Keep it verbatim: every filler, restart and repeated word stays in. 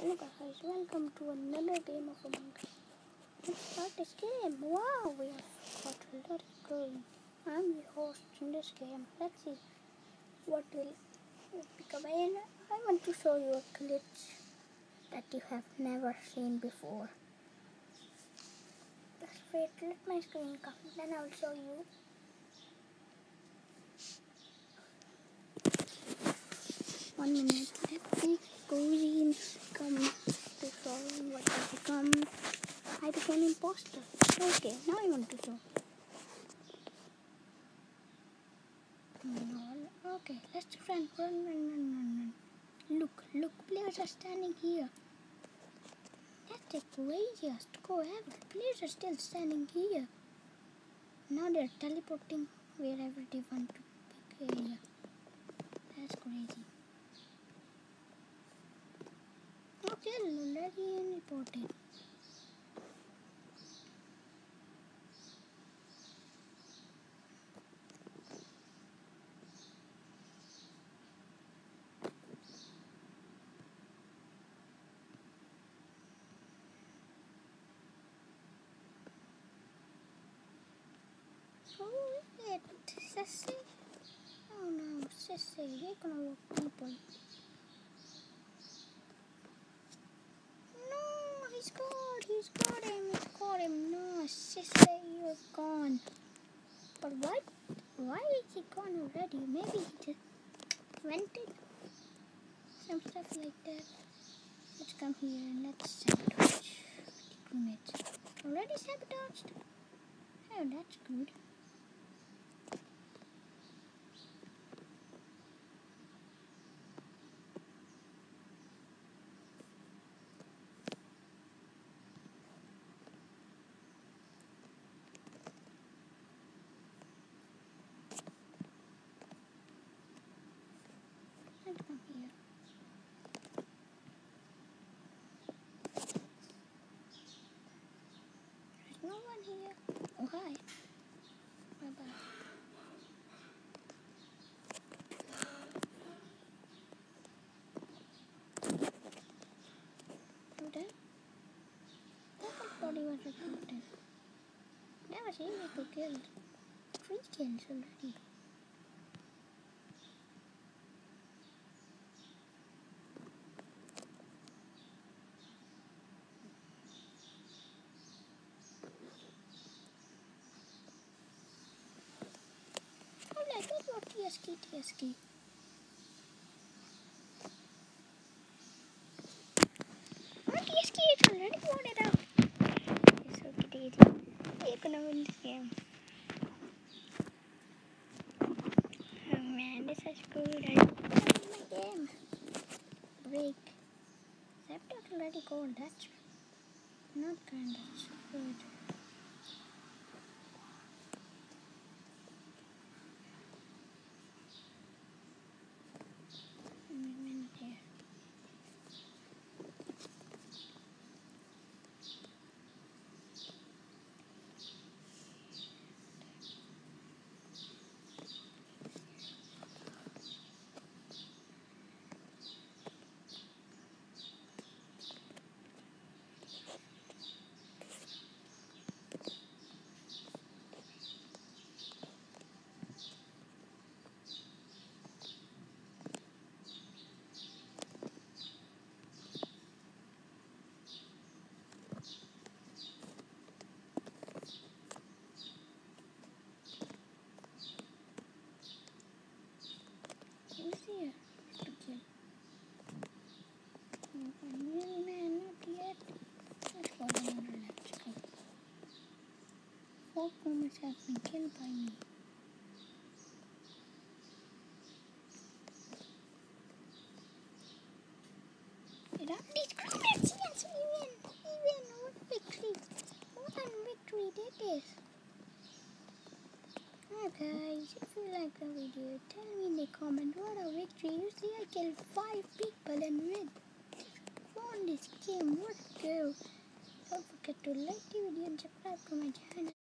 Hello guys, welcome to another game of Among Us. Let's start this game. Wow, we have got a lot of going. I'm the host in this game. Let's see what will become. And I want to show you a glitch that you have never seen before. Just wait, let my screen come, then I'll show you. One minute, let me cozy and come to show what I become. I became imposter. Okay, now I want to show. No, okay, let's run, run, run, run, run, run. Look, look, players are standing here. That's the craziest go ever. Players are still standing here. Now they're teleporting wherever they want to pick area. That's crazy. Okay, already reported. Oh, wait, Sissy? Oh no, Sissy, they're gonna walk people. No, he's gone, he's got him, he's got him. No, Sissy, you're gone. But what? Why is he gone already? Maybe he just rented some stuff like that. Let's come here and let's sabotage the crewmates. Already sabotaged? Oh, that's good. Let's come here. There's no one here. Oh, hi. Bye-bye. Oh, that? That body was reported. Never seen people killed. Three kills already. Oh, like that was T S K, T S K. Oh, T S K is already voted out. It's okay, T S K. We're gonna win this game. Oh man, this is good. I love my game. Break. Sabotage already gone. That's not kind of good. Who's here? Okay. No, man, not yet. Let's go another let's go. Four crewmates have been killed by me. Without these crewmates, yes, we win. We win. What victory. What a victory that is. Hi guys, if you like the video, tell me in the comment what a victory. You see, I killed five people and win. Won this game. What a go. Don't forget to like the video and subscribe to my channel.